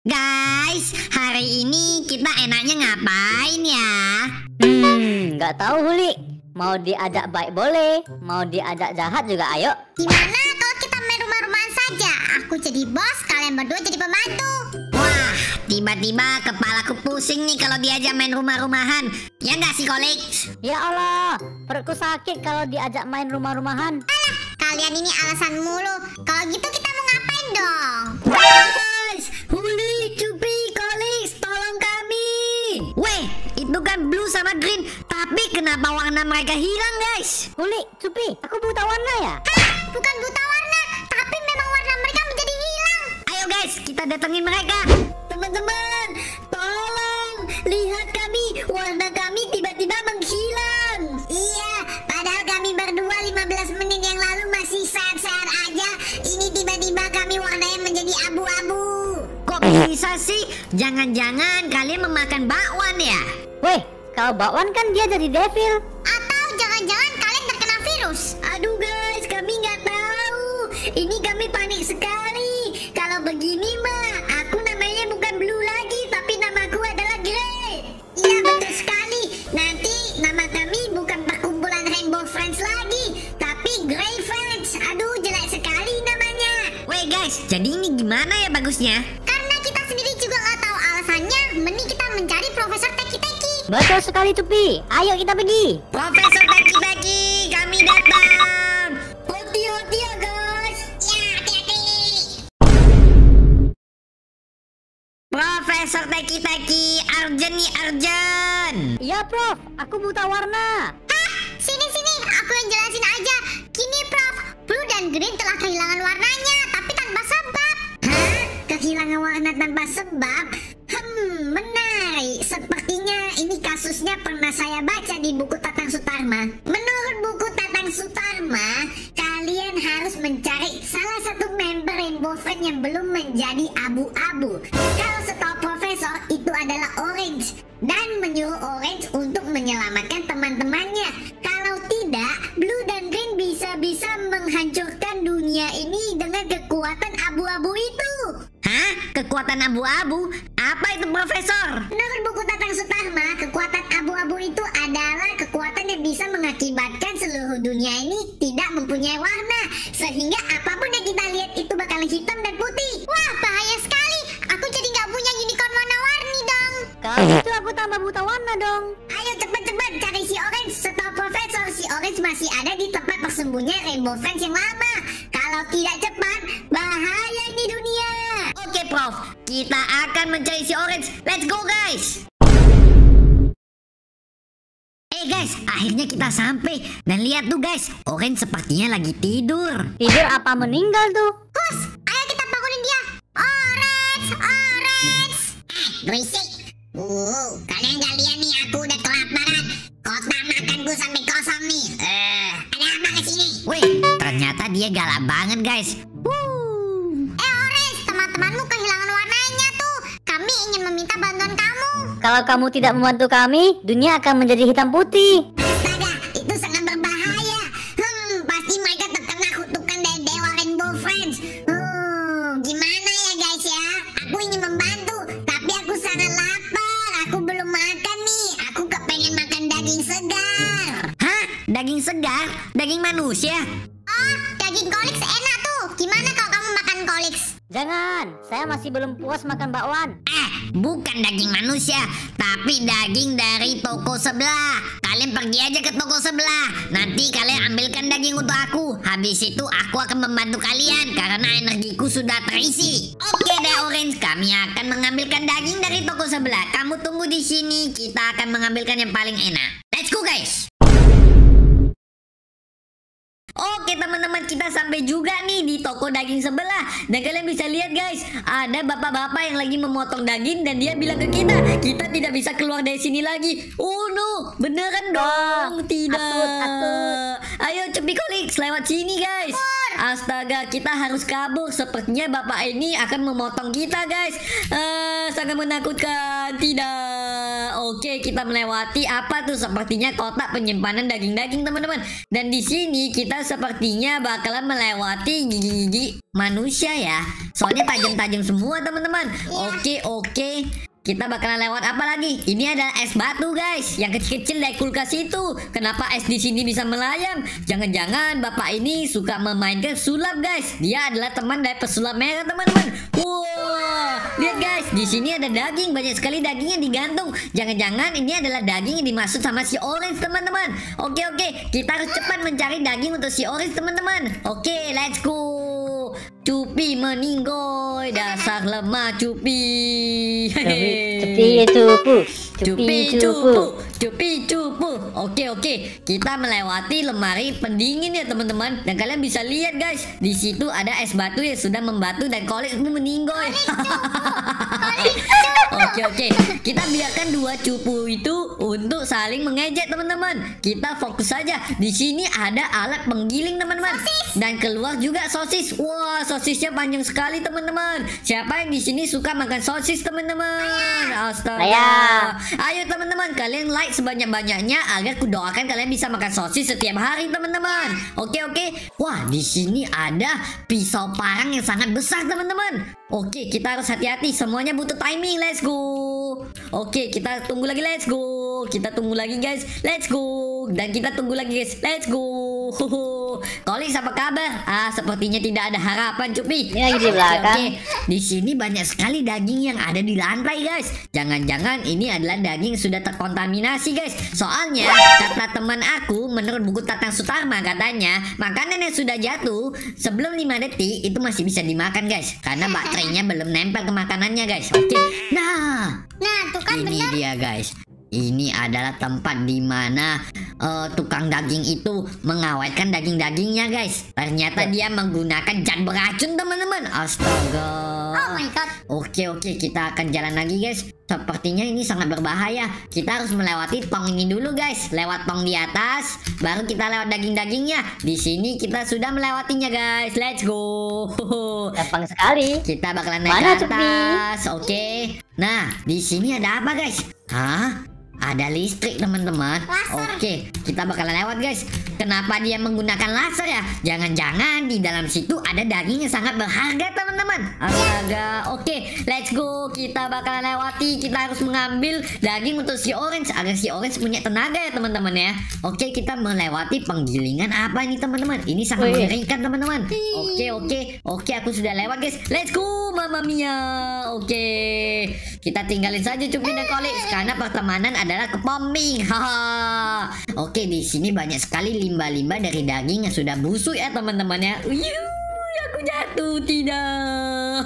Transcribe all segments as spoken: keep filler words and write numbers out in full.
Guys, hari ini kita enaknya ngapain ya? Hmm, nggak tahu Huli. Mau diajak baik boleh, mau diajak jahat juga ayo. Gimana kalau kita main rumah-rumahan saja? Aku jadi bos, kalian berdua jadi pembantu. Wah, tiba-tiba kepalaku pusing nih kalau diajak main rumah-rumahan. Ya nggak sih, Kolik? Ya Allah, perutku sakit kalau diajak main rumah-rumahan. Alah, kalian ini alasan mulu. Kalau gitu kita mau ngapain dong? Guys, Huli, Cupi, Kolik, tolong kami. Weh, itu kan blue sama green. Tapi kenapa warna mereka hilang, guys? Huli, Cupi, aku buta warna ya? Hah, bukan buta warna, tapi memang warna mereka menjadi hilang. Ayo guys, kita datengin mereka. Teman-teman, tolong lihat kami. Warna kami tiba-tiba menghilang. Iya, padahal kami berdua lima belas menit yang lalu masih sehat-sehat aja. Ini tiba-tiba kami warnanya menjadi abu-abu. Kok bisa sih? Jangan-jangan kalian memakan bakwan ya? Weh, kalau bakwan kan dia jadi devil. Atau jangan-jangan kalian terkena virus. Aduh guys, kami nggak tahu. Ini kami panik sekali. Kalau begini mah, aku namanya bukan blue lagi, tapi namaku adalah grey. Iya betul sekali. Nanti nama kami bukan perkumpulan Rainbow Friends lagi, tapi Grey Friends. Aduh, jelek sekali namanya. Weh guys, jadi ini gimana ya bagusnya? Karena kita sendiri juga nggak tahu alasannya, mending kita mencari Profesor Teki-Teki. Betul sekali Cupi, ayo kita pergi. Profesor Teki-Teki, kami datang. Hati-hati ya guys. Ya, hati-hati. Profesor Teki-Teki, Arjen nih Arjen. Iya Prof, aku buta warna. Hah, sini-sini, aku yang jelasin aja. Gini Prof, blue dan green telah kehilangan warnanya, tapi tanpa sebab. Hah? Kehilangan warna tanpa sebab? Hmm, menarik. Sepertinya ini kasusnya pernah saya baca di buku Tatang Sutarma. Menurut buku Tatang Sutarma, kalian harus mencari salah satu member Rainbow Friends yang belum menjadi abu-abu. Kalau setahu Profesor, itu adalah Orange. Dan menyuruh Orange untuk menyelamatkan teman-temannya. Kalau tidak, Blue dan Green bisa-bisa menghancurkan dunia ini dengan kekuatan abu-abu itu. Hah? Kekuatan abu-abu? Apa itu Profesor? Menurut buku Tatang Sutarma, kekuatan abu-abu itu adalah kekuatan yang bisa mengakibatkan seluruh dunia ini tidak mempunyai warna. Sehingga apapun yang kita lihat itu bakal hitam dan putih. Wah, bahaya sekali. Aku jadi nggak punya unicorn warna-warni dong. Kalau gitu aku tambah buta warna dong. Ayo cepat-cepat cari si Orange. Setahu Profesor, si Orange masih ada di tempat persembunyian Rainbow Friends yang lama. Kalau tidak cepat, bahaya ini dunia. Oke Prof, kita akan mencari si Orange. Let's go guys. Eh guys, akhirnya kita sampai. Dan lihat tuh guys, Orange sepertinya lagi tidur. Tidur apa meninggal tuh? Hus, ayo kita bangunin dia. Orange, Orange. Eh, berisik. Uh, kalian gak lihat nih, aku udah kelaparan. Kotak makanku sampai kosong nih. Eh, ada apa kesini? Wih, ternyata dia galak banget guys. Wuh. Eh Orange, teman-temanmu kehilangan warnanya tuh. Kami ingin meminta bantuan kamu. Kalau kamu tidak membantu kami, dunia akan menjadi hitam putih. Astaga, itu sangat berbahaya. Hmm, pasti mereka terkena kutukan dari Dewa Rainbow Friends. Hmm, gimana ya guys ya? Aku ingin membantu, tapi aku sangat lapar. Aku belum makan nih. Aku kepengen makan daging segar. Hah? Daging segar? Daging manusia? Oh, daging Kolix enak tuh. Gimana kalau kamu makan Kolix? Jangan, saya masih belum puas makan bakwan. Eh, bukan daging manusia, tapi daging dari toko sebelah. Kalian pergi aja ke toko sebelah. Nanti kalian ambilkan daging untuk aku. Habis itu aku akan membantu kalian karena energiku sudah terisi. Oke deh Orange, kami akan mengambilkan daging dari toko sebelah. Kamu tunggu di sini, kita akan mengambilkan yang paling enak. Let's go guys. Oke teman-teman, kita sampai juga nih di toko daging sebelah. Dan kalian bisa lihat guys, ada bapak-bapak yang lagi memotong daging. Dan dia bilang ke kita, kita tidak bisa keluar dari sini lagi. Oh no, beneran dong. Tidak. Atut, atut. Ayo Cupi Kolik, lewat sini guys. Astaga, kita harus kabur. Sepertinya bapak ini akan memotong kita guys. eh, Sangat menakutkan. Tidak. Oke, kita melewati apa tuh? Sepertinya kotak penyimpanan daging-daging teman-teman. Dan di sini kita sepertinya bakalan melewati gigi-gigi manusia ya. Soalnya tajam-tajam semua teman-teman. Oke, oke. Kita bakalan lewat apa lagi? Ini adalah es batu guys, yang kecil-kecil dari kulkas itu. Kenapa es di sini bisa melayang? Jangan-jangan bapak ini suka memainkan sulap guys. Dia adalah teman dari pesulap merah teman-teman. Wow, lihat guys, di sini ada daging, banyak sekali daging yang digantung. Jangan-jangan ini adalah daging yang dimaksud sama si Orange teman-teman. Oke oke, kita harus cepat mencari daging untuk si Orange teman-teman. Oke, let's go. Cupi meninggoy, dasar lemah Cupi. Cupi cupu, Cupi cupu, Cupi cupu. Oke oke, kita melewati lemari pendingin ya teman-teman. Dan kalian bisa lihat guys, di situ ada es batu yang sudah membatu dan Kolik pun meninggoy. Oke oke, kita biarkan dua cupu itu untuk saling mengejek teman-teman. Kita fokus saja. Di sini ada alat penggiling teman-teman. Dan keluar juga sosis. Wah, sosisnya panjang sekali teman-teman. Siapa yang di sini suka makan sosis teman-teman? Astaga. Saya. Ayo teman-teman, kalian like sebanyak-banyaknya agar ku doakan kalian bisa makan sosis setiap hari teman-teman. Oke oke. Wah, di sini ada pisau parang yang sangat besar teman-teman. Oke, kita harus hati-hati. Semuanya butuh timing. Let's go. Oke, kita tunggu lagi. Let's go. Kita tunggu lagi guys. Let's go. Dan kita tunggu lagi guys. Let's go. Kolik, apa kabar? Ah, sepertinya tidak ada harapan, Cupi. Ini lagi di belakang. Oke, di sini banyak sekali daging yang ada di lantai, guys. Jangan-jangan ini adalah daging yang sudah terkontaminasi, guys. Soalnya kata teman aku, menurut buku Tatang Sutarma katanya, makanan yang sudah jatuh sebelum lima detik itu masih bisa dimakan, guys. Karena baterainya belum nempel ke makanannya, guys. Oke. Nah, Nah, tuh kan ini benar. dia, guys. Ini adalah tempat di mana uh, tukang daging itu mengawetkan daging-dagingnya, guys. Ternyata dia menggunakan zat beracun, teman-teman. Astaga. Oh my god. Oke, oke, kita akan jalan lagi, guys. Sepertinya ini sangat berbahaya. Kita harus melewati tong ini dulu, guys. Lewat tong di atas, baru kita lewat daging-dagingnya. Di sini kita sudah melewatinya, guys. Let's go. Gampang sekali. Kita bakalan naik Mana, ke atas. Oke. Nah, di sini ada apa, guys? Hah? Ada listrik teman-teman. Oke, kita bakalan lewat guys. Kenapa dia menggunakan laser ya? Jangan-jangan di dalam situ ada daging yang sangat berharga teman-teman. Astaga. Oke, let's go. Kita bakalan lewati. Kita harus mengambil daging untuk si Orange agar si Orange punya tenaga ya teman-teman ya. Oke, kita melewati penggilingan apa ini teman-teman? Ini sangat Wih. mengerikan teman-teman. Oke, oke. Oke, aku sudah lewat guys. Let's go, Mamma Mia. Oke. Kita tinggalin saja Cupi dan Kolik karena pertemanan adalah kepomping. Haha. Oke, di sini banyak sekali limbah-limbah dari daging yang sudah busuk ya teman-teman ya. Uyuh, aku jatuh tidak.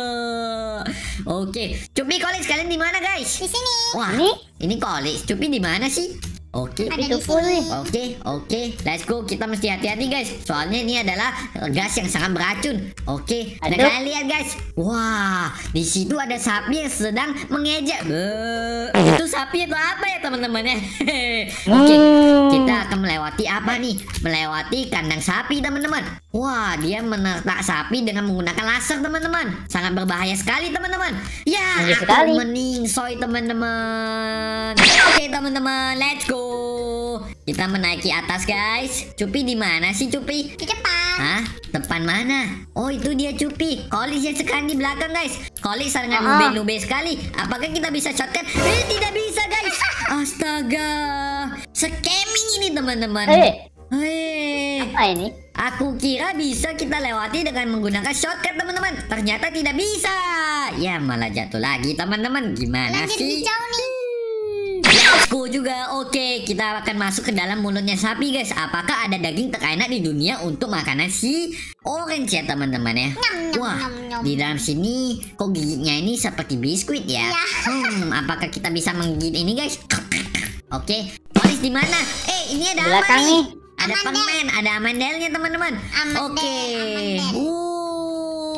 Oke, Cupi, Kolik sekalian di mana guys? Di sini. Wah, Ini? ini Kolik. Cupi di mana sih? Oke. Ada di Itu pun sini. nih. Oke, oke, let's go. Kita mesti hati-hati guys. Soalnya ini adalah gas yang sangat beracun. Oke, dan Aduh. kalian lihat guys. Wah, di situ ada sapi yang sedang mengejek. Beuh, itu sapi atau apa ya teman-teman ya? Oke, Hmm. kita akan melewati apa nih? Melewati kandang sapi teman-teman. Wah, dia menertak sapi dengan menggunakan laser teman-teman. Sangat berbahaya sekali teman-teman. Ya, Iya aku sekali. meningsoy teman-teman. Oke teman-teman, let's go. Kita menaiki atas guys. Cupi di mana sih Cupi? Di depan. Hah? Depan mana? Oh itu dia Cupi. Kolik yang sekarang di belakang guys. Kolik sangat Ah. nube-nube sekali. Apakah kita bisa shortcut? Eh tidak bisa guys. Astaga. Scamming ini teman-teman. Eh, Hei. apa ini? Aku kira bisa kita lewati dengan menggunakan shortcut teman-teman. Ternyata tidak bisa. Ya malah jatuh lagi teman-teman. Gimana Lanjut sih? hijau nih. Let's go juga. Oke, kita akan masuk ke dalam mulutnya sapi guys. Apakah ada daging terenak di dunia untuk makanan si Orange ya teman-teman ya? Nyam, nyam, Wah, nyam, nyam. di dalam sini kok giginya ini seperti biskuit ya? Ya. Hmm, apakah kita bisa menggigit ini guys? Oke, Polis di mana? Eh, ini ada Belakang apa nih? nih. Ada Amandel. permen, ada amandelnya teman-teman. Amandel, Oke. amandel. Uh,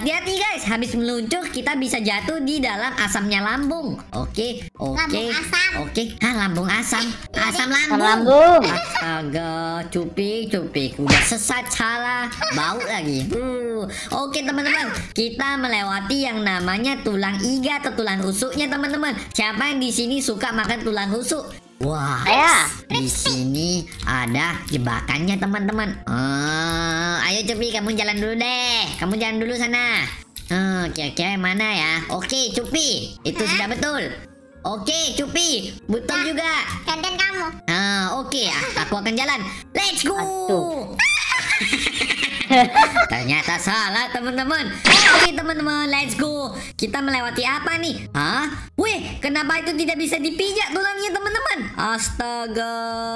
Hati-hati guys, habis meluncur kita bisa jatuh di dalam asamnya lambung. Oke, oke, Lambung asam. oke. Hah, lambung asam, asam Asam lambung. lambung. Astaga, cupik, cupik, udah sesat salah, bau lagi. Uh, oke teman-teman, kita melewati yang namanya tulang iga atau tulang rusuknya teman-teman. Siapa yang di sini suka makan tulang rusuk? Wah, Saya. di sini ada jebakannya teman-teman. Eh, ayo Cupi, kamu jalan dulu deh. Kamu jalan dulu sana. Eh, kira-kira yang mana ya? Oke, Cupi, itu sudah betul. Oke, Cupi, betul juga. Gantian kamu. Ah, oke ya, aku akan jalan. Let's go. Aduh. Ternyata salah teman-teman. Oke teman-teman, let's go. Kita melewati apa nih? Hah? Wih, kenapa itu tidak bisa dipijak tulangnya teman-teman? Astaga.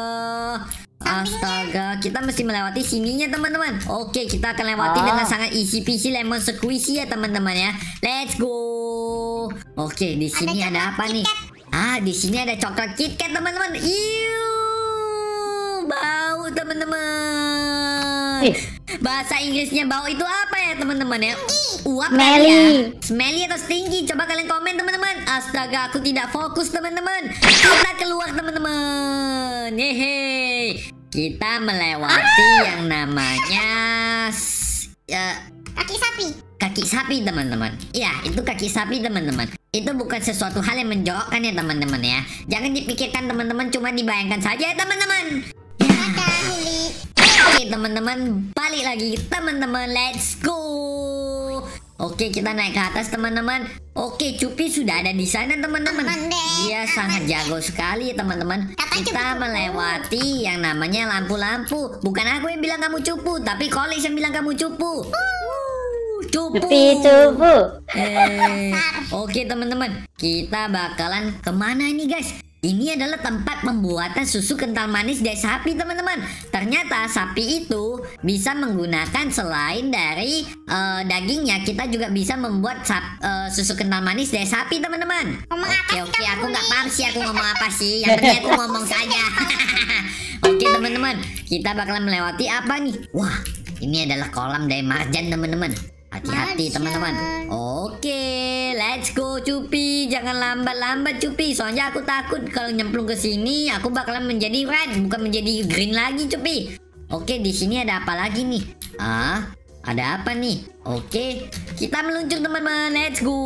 Astaga, kita mesti melewati sininya teman-teman. Oke, kita akan lewati Ah. dengan sangat easy peasy lemon squeezy ya teman-teman ya. Let's go. Oke, di sini ada, coklat apa nih? KitKat. Ah, di sini ada coklat KitKat teman-teman. Iu, bau teman-teman. Ih. Bahasa Inggrisnya bau itu apa ya teman-teman ya? Uap kali Smelly. ya? Smelly atau stinky? Coba kalian komen teman-teman. Astaga, aku tidak fokus teman-teman. Kita keluar teman-teman. Hehe. Kita melewati yang namanya s- ya, Kaki sapi. kaki sapi teman-teman. Ya, itu kaki sapi teman-teman. Itu bukan sesuatu hal yang menjauhkan ya teman-teman ya. Jangan dipikirkan teman-teman, cuma dibayangkan saja ya teman-teman. Ya. Dadah, Huli. Oke teman-teman, balik lagi teman-teman, let's go. Oke, kita naik ke atas teman-teman. Oke, Cupi sudah ada di sana teman-teman. Aman deh, Dia aman sangat deh. jago sekali teman-teman. Katanya Kita cupu-cupu. melewati yang namanya lampu-lampu. Bukan aku yang bilang kamu cupu, tapi Kolis yang bilang kamu cupu. Cupu. Cupi cupu. Eh, Oke teman-teman, kita bakalan kemana ini guys? Ini adalah tempat pembuatan susu kental manis dari sapi teman-teman. Ternyata sapi itu bisa menggunakan selain dari eh, dagingnya, kita juga bisa membuat sap- eh, susu kental manis dari sapi teman-teman. Ngomong apa Oke sih oke, kamu, aku nggak Huli? paham sih aku ngomong apa sih. Yang penting aku ngomong saja. Oke teman-teman, kita bakalan melewati apa nih? Wah, ini adalah kolam dari marjan teman-teman. Hati-hati Marjan. teman-teman. Oke, let's go Cupi. Jangan lambat-lambat Cupi. Soalnya aku takut kalau nyemplung ke sini aku bakalan menjadi red, bukan menjadi green lagi Cupi. Oke, di sini ada apa lagi nih? Ah, ada apa nih? Oke, kita meluncur teman-teman. Let's go.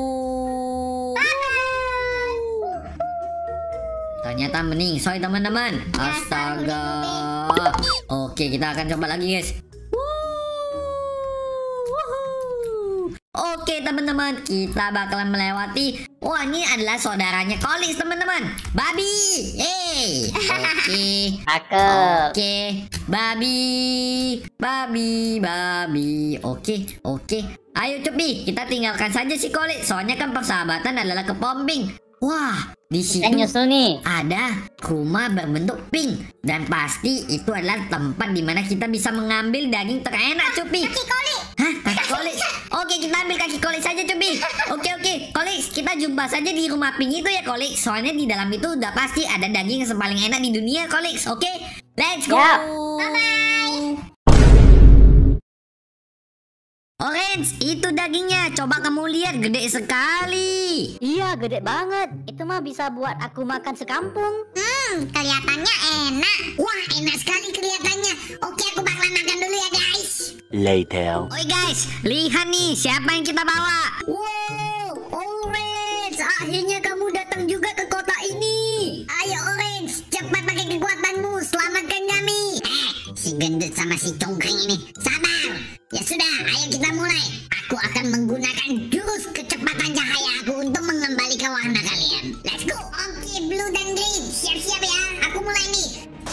Ternyata meningsoy teman-teman. Astaga. Oke, kita akan coba lagi guys. Oke teman-teman, kita bakalan melewati. Wah, ini adalah saudaranya Kolis teman-teman. Babi. Hey. Oke. Cakep. Oke. Babi. Babi, babi. Oke, oke. Ayo Cupi, kita tinggalkan saja si Kolis. Soalnya kan persahabatan adalah kepomping. Wah, di Kita situ nyusul nih. ada rumah berbentuk pink, dan pasti itu adalah tempat dimana kita bisa mengambil daging terenak Cupi. Kaki koli. Hah? Kaki kolis? Oke, kita ambil kaki kolis saja Cupi. Oke oke, kolis, kita jumpa saja di rumah pink itu ya kolis. Soalnya di dalam itu udah pasti ada daging yang paling enak di dunia kolis. Oke, let's go. Ya. Orange, itu dagingnya. Coba kamu lihat, gede sekali. Iya, gede banget. Itu mah bisa buat aku makan sekampung. Hmm, kelihatannya enak. Wah, enak sekali kelihatannya. Oke, aku bakalan makan dulu ya, guys. Later. Oi guys, lihat nih siapa yang kita bawa. Wow, Orange, akhirnya kamu datang juga ke kota ini. Ayo Orange, cepat pakai kekuatanmu, selamatkan kami. Eh, si gendut sama si congkring ini. Sabar. Ya sudah, ayo kita mulai. Aku akan menggunakan jurus kecepatan cahaya aku untuk mengembalikan warna kalian. Let's go. Oke, blue dan green. Siap-siap ya. Aku mulai nih.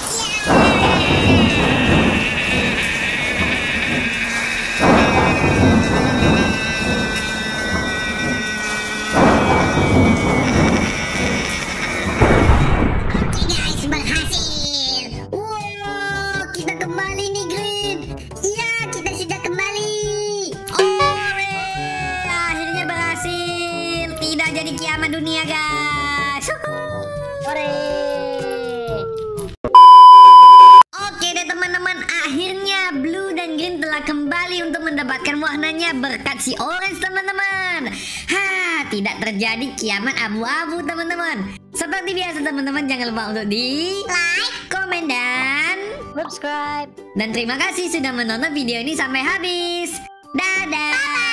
Oke guys, berhasil. Wow, kita kembali nih Green. Iya, kita sudah kembali. Ore, akhirnya berhasil. Tidak jadi kiamat dunia guys. Sore. Oke deh teman-teman, akhirnya Blue dan Green telah kembali untuk mendapatkan warnanya berkat si Orange terjadi kiamat abu-abu teman-teman. Seperti biasa teman-teman, jangan lupa untuk di Like, komen dan Subscribe. dan terima kasih sudah menonton video ini sampai habis. Dadah.